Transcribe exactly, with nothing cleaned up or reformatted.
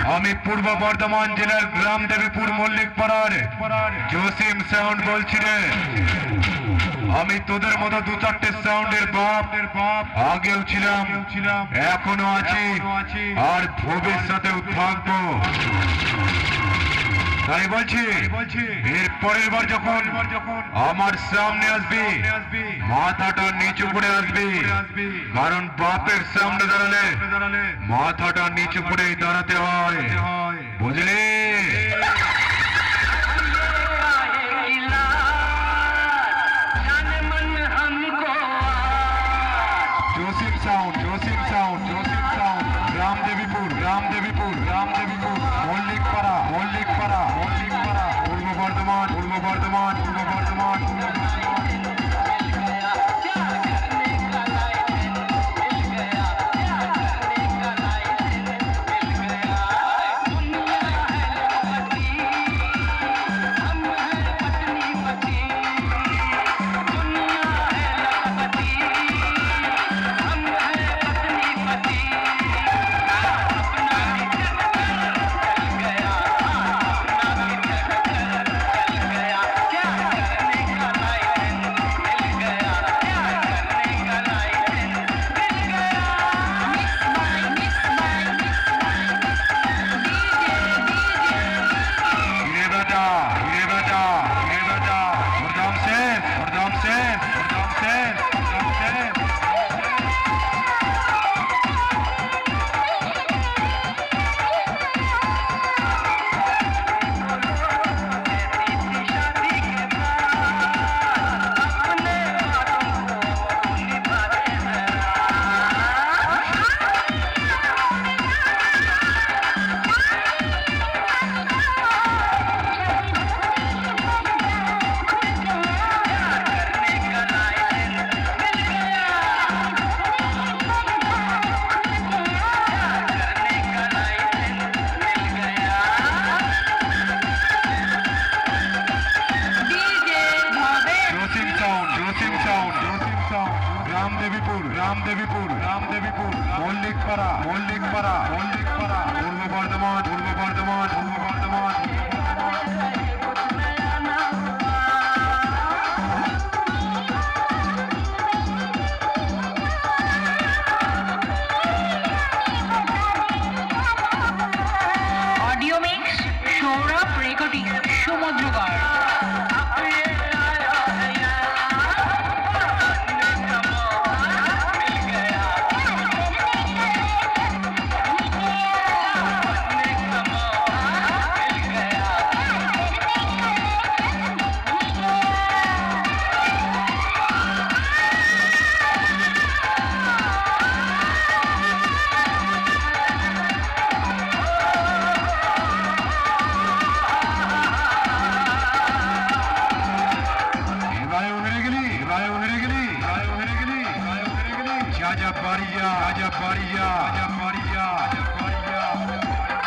আমি পূর্ব বর্ধমান জেলার গ্রাম দেবীপুর মল্লিক পাড়ার জসিম সাউন্ড বলছি রে। আমি তোদের মতো দু চারটে সাউন্ডের বাপ আগেও ছিলাম, এখনো আছি, আর ভবিষ্যতেও থাকবো। তাই বলছি এর পরের বার যখন আমার সামনে আসবি মাথাটা নিচু করে আসবি, কারণ বাপের সামনে দাঁড়ালে মাথাটা নিচু করেই দাঁড়াতে হয়, বুঝলি? Jasim sound Jasim sound Jasim sound গ্রাম দেবীপুর গ্রাম দেবীপুর গ্রাম দেবীপুর মল্লিক পাড়া মল্লিক পাড়া মল্লিক পাড়া পূর্ব বর্ধমান পূর্ব বর্ধমান পূর্ব বর্ধমান পূর্ব বর্ধমান। গ্রাম দেবীপুর গ্রাম দেবীপুর গ্রাম দেবীপুর মল্লিক পাড়া মল্লিক পাড়া মল্লিক পাড়া পূর্ব Bardhaman Purba Bardhaman Purba Bardhaman. Audio mix Sourav recording Samudragarh. Aja Baria, Aja Baria, Aja Baria.